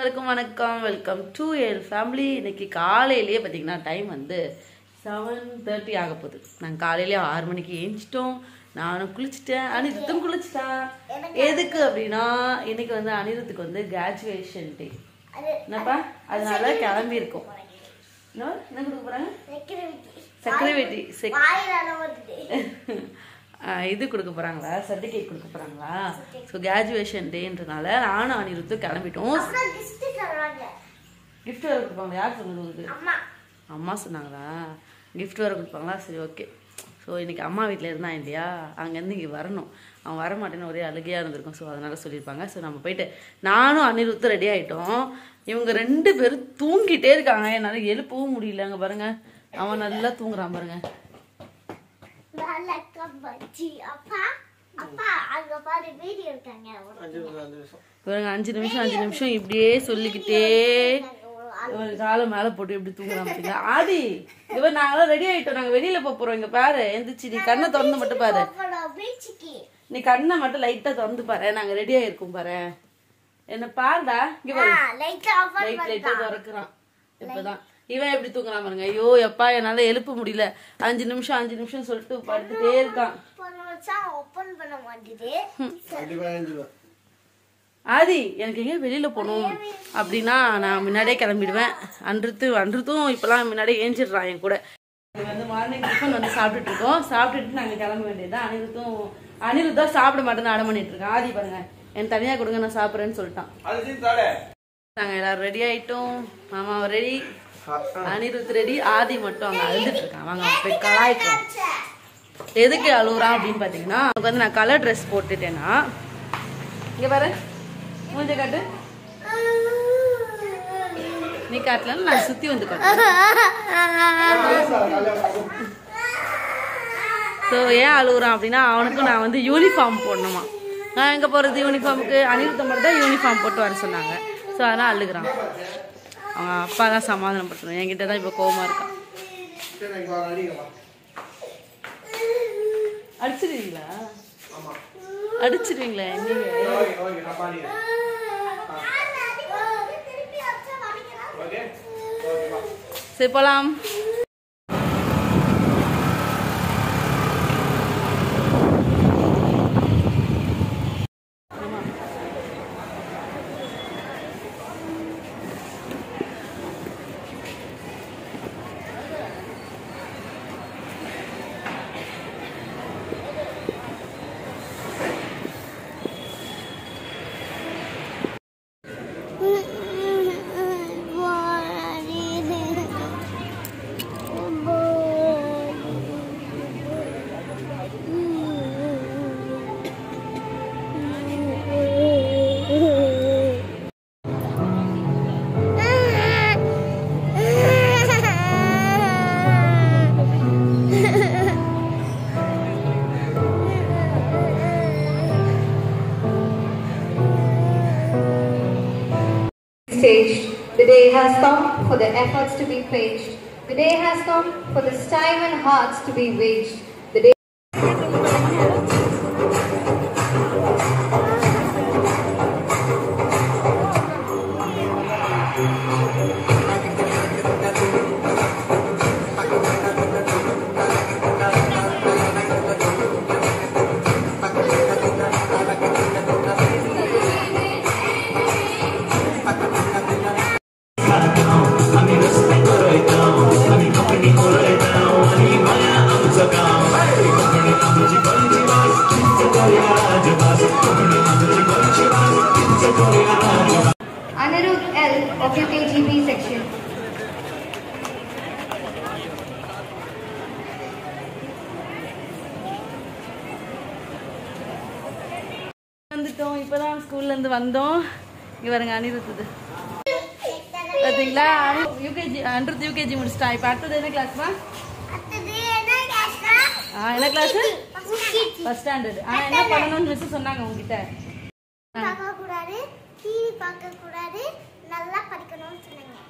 Welcome to L family. இன்னைக்கு காலையிலேயே பார்த்தீங்கன்னா டைம் வந்து 7:30 ஆக போகுது. நாங்கள் காலையிலேயே 6 மணிக்கு ஏஞ்சிட்டோம். நானும் குளிச்சுட்டேன், அனிருத்தும் குளிச்சுட்டா. எதுக்கு அப்படின்னா இன்னைக்கு வந்து அனிருத்துக்கு வந்து கிராஜுவேஷன் டே என்னப்பா, அதனால கிளம்பி இருக்கோம். என்ன கொடுக்க போறாங்க? செக்ரட்டரி இது கொடுக்க போறாங்களா, சர்டிஃபிகேட் கொடுக்க போறாங்களா? ஸோ கிராஜுவேஷன் டேன்றனால நானும் அனிருத்தும் கிளம்பிட்டோம். கிஃப்ட் வேறு கொடுப்பாங்க. யார் சொன்னது உங்களுக்கு? அம்மா சொன்னாங்களா? கிஃப்ட் வேறு கொடுப்பாங்களா? சரி, ஓகே. ஸோ இன்னைக்கு அம்மா வீட்டில் இருந்தான் இல்லையா, அங்கேருந்து இங்கே வரணும். அவன் வரமாட்டேன்னு ஒரே அழுகையாக இருந்திருக்கும். ஸோ அதனால சொல்லியிருப்பாங்க. ஸோ நம்ம போயிட்டு நானும் அனிருத்தும் ரெடி ஆகிட்டோம். இவங்க 2 பேரும் தூங்கிட்டே இருக்காங்க, என்னால் எழுப்பவும் முடியல. அங்கே பாருங்க, அவன் நல்லா தூங்குறான் பாருங்க. பாருங்க 5 நிமிஷம் இப்படியே சொல்லிக்கிட்டே ஒரு காலை மேல போட்டு எப்படி தூங்குறான் பாத்தீங்களா? ஆதி இவர் நாங்களாம் ரெடி ஆயிட்டோம், நாங்க வெளியில போறோம். இங்க பாரு, எந்திரிச்சு நீ கண்ணை திறந்து மட்டும் பாரு, நீ கண்ணை மட்டும் லைட்டா திறந்து பாரு, நாங்க ரெடி ஆயிருக்கோம் பாரு. என்ன பாருடா, இங்க பாரு, லைட்டா திறக்குறான். இப்பதான் இவன் எப்படி தூங்குறான் பாருங்க. ஐயோ எப்பா, என்னால எழுப்ப முடியல. 5 நிமிஷம் சொல்லிட்டு படுத்துட்டே இருக்கான். ஆதி எனக்கு எங்க வெளியில போகணும் அப்படின்னா நான் முன்னாடியே கிளம்பிடுவேன். அன்றுத்தும் இப்பெல்லாம் முன்னாடியே ஏஞ்சிடுறான் என் கூட. வந்து மார்னிங் டிஃபன் வந்து சாப்பிட்டுட்டு இருக்கோம். சாப்பிட்டுட்டு நாங்க கிளம்ப வேண்டியதுதான். அனிருத்தா சாப்பிட மாட்டேன்னு அடம் பண்ணிட்டு இருக்கான். ஆதி பாருங்க, என் தனியா கொடுங்க, நான் சாப்பிட்றேன்னு சொல்லிட்டான். நாங்க எல்லாரும் ரெடி ஆயிட்டோம். மாமா ரெடி, அனிருத் ரெடி. ஆதி மட்டும் அங்க அழுதுட்டு இருக்கான். வாங்க போய் கலாய்க்கிறோம். எதுக்கு அழுகுறான் அப்படின்னு பாத்தீங்கன்னா, வந்து நான் கலர் ட்ரெஸ் போட்டுட்டேன்னா, இங்க பாரு மூஞ்ச காட்டு, நீ காட்டல, நான் சுத்தி வந்து காட்டுறேன். ஸோ ஏன் அழுகுறான் அப்படின்னா, அவனுக்கும் நான் வந்து யூனிஃபார்ம் போடணுமா. நான் எங்க போறது யூனிஃபார்முக்கு? அனிருத்த மட்டும் தான் யூனிஃபார்ம் போட்டு வர சொன்னாங்க. ஸோ அதெல்லாம் அழுகுறான். அவங்க அப்பா தான் சமாதானப்படுத்தணும். என்கிட்ட தான் இப்போ கோவமா இருக்கான். அடிச்சிருவீங்களா? அடிச்சிருவீங்களா? சரி போலாம். The day has come for the efforts to be paged. The day has come for the time and hearts to be waged. The day Anirudh L of UKGB section. வந்துட்டோம். இப்பதான் ஸ்கூல்ல இருந்து வந்தோம். இங்க பாருங்க அனிருத்துது பாத்தீங்களா? அனிருத் யூகேஜி முடிச்சிட்டா. இப்ப அடுத்தது என்ன கிளாஸ்மா? என்ன கிளாஸ்? First standard. ஆனா என்ன பண்ணணும்னு மிஸ் சொன்னாங்க உங்ககிட்ட? பார்க்க கூடாது, டிவி பார்க்க கூடாது, நல்லா படிக்கணும்னு சொன்னாங்க.